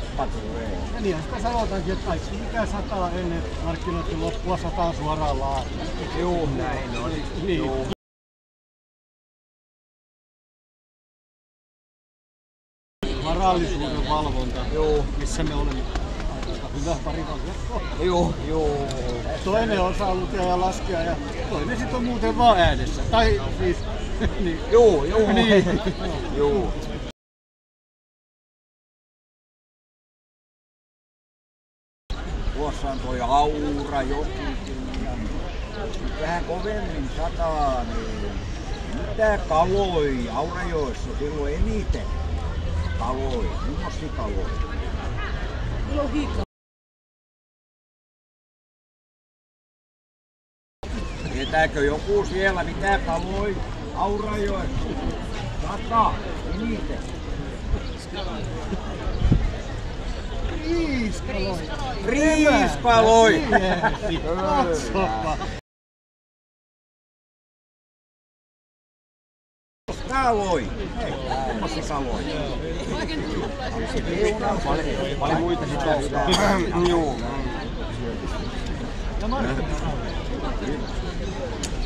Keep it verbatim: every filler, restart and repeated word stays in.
Soppa tulee. Ja niinhän sitä sanotaankin, että kaikki mikä sataa ennen markkinoiden loppua sataa suoraan laatuun. Juu, näin on. Niin. Juu. Varallisuuden valvonta, Juu. missä me olemme aika hyvä parivaljakko. Juu, juu. Toinen osaa lukea ja laskea ja toinen sitten on muuten vaan äänessä. Tai siis... niin. Juu, juu. Niin. Juu. Tuossa on toi Aurajokikin ja nyt vähän kovemmin sataa, niin mitä kaloi Aurajoessa silloin eniten? Kaloi, millaisia kaloi? Tietääkö joku siellä mitä kaloi Aurajoessa? Sataa, eniten. Riiskaloi! Riiskaloi! Katsoppa! Kaloi! Hei, kummassi kaloi? Paljon muita sitä. Juu. Ja Markku.